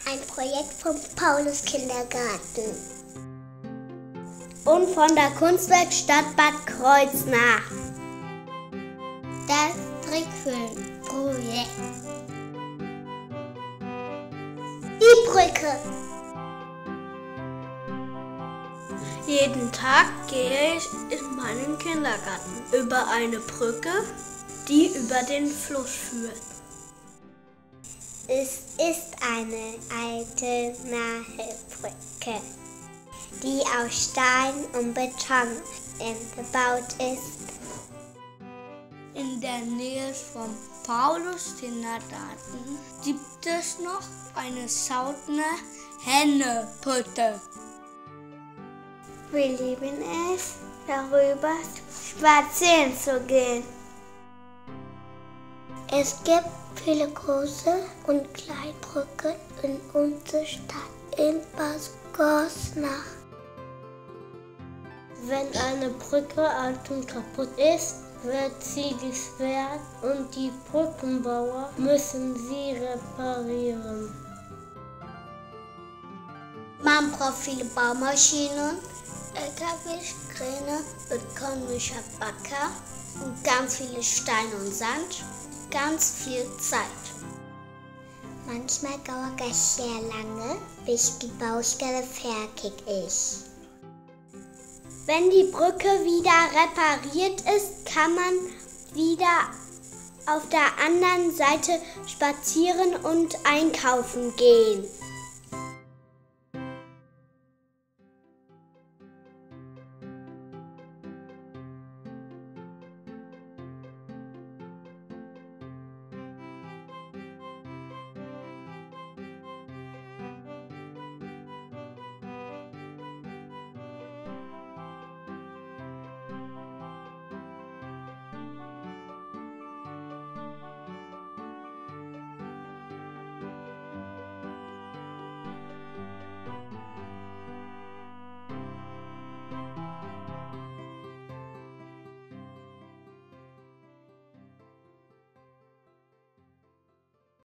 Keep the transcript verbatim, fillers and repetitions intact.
Ein Projekt vom Pauluskirche und von der Kunstwerkstatt Bad Kreuznach. Das Trickfilmprojekt. Die Brücke. Jeden Tag gehe ich in meinen Kindergarten über eine Brücke, die über den Fluss führt. Es ist eine alte, nahe Brücke, die aus Stein und Beton gebaut ist. In der Nähe vom Pauluskirche gibt es noch eine sautende Hennepütte. Wir lieben es, darüber spazieren zu gehen. Es gibt viele große und kleine Brücken in unserer Stadt, in Bad Kreuznach. Wenn eine Brücke alt und kaputt ist, wird sie gesperrt und die Brückenbauer müssen sie reparieren. Man braucht viele Baumaschinen, L K Ws, Kräne, betonmischer Bagger und ganz viele Steine und Sand, ganz viel Zeit. Manchmal dauert es sehr lange, bis die Baustelle fertig ist. Wenn die Brücke wieder repariert ist, kann man wieder auf der anderen Seite spazieren und einkaufen gehen.